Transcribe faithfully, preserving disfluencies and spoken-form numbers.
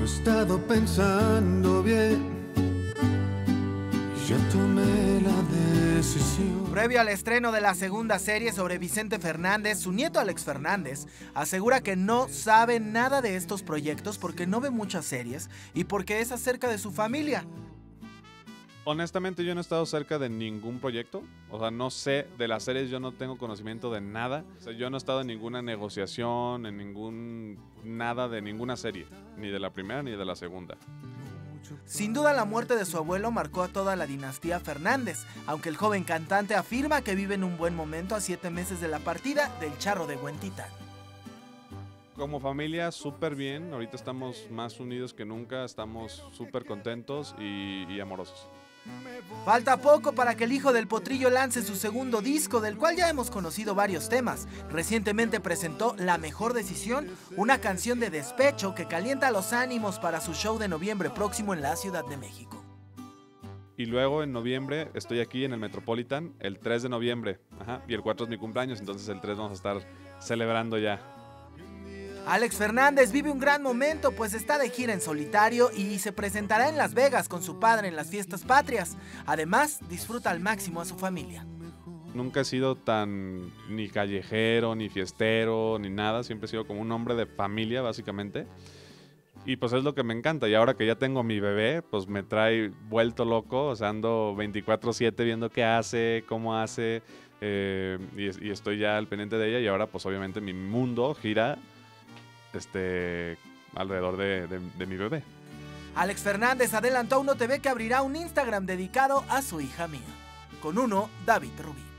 Lo he estado pensando bien y ya tomé la decisión. Previo al estreno de la segunda serie sobre Vicente Fernández, su nieto Alex Fernández asegura que no sabe nada de estos proyectos porque no ve muchas series y porque es acerca de su familia. Honestamente, yo no he estado cerca de ningún proyecto. O sea, no sé de las series, yo no tengo conocimiento de nada. O sea, yo no he estado en ninguna negociación, en ningún... nada de ninguna serie. Ni de la primera ni de la segunda. Sin duda la muerte de su abuelo marcó a toda la dinastía Fernández, aunque el joven cantante afirma que vive en un buen momento a siete meses de la partida del Charro de Huentitán. Como familia, súper bien. Ahorita estamos más unidos que nunca. Estamos súper contentos y, y amorosos. Falta poco para que el hijo del Potrillo lance su segundo disco, del cual ya hemos conocido varios temas. Recientemente presentó La Mejor Decisión, una canción de despecho que calienta los ánimos para su show de noviembre próximo en la Ciudad de México. Y luego en noviembre estoy aquí en el Metropolitan, el tres de noviembre. Ajá, y el cuatro es mi cumpleaños, entonces el tres vamos a estar celebrando ya. Alex Fernández vive un gran momento, pues está de gira en solitario y se presentará en Las Vegas con su padre en las fiestas patrias. Además, disfruta al máximo a su familia. Nunca he sido tan ni callejero, ni fiestero, ni nada. Siempre he sido como un hombre de familia, básicamente. Y pues es lo que me encanta. Y ahora que ya tengo mi bebé, pues me trae vuelto loco. O sea, ando veinticuatro siete viendo qué hace, cómo hace. Eh, y, y estoy ya al pendiente de ella. Y ahora pues obviamente mi mundo gira Este, alrededor de, de, de mi bebé. Alex Fernández adelantó a Uno T V que abrirá un Instagram dedicado a su hija mía. Con Uno, David Rubí.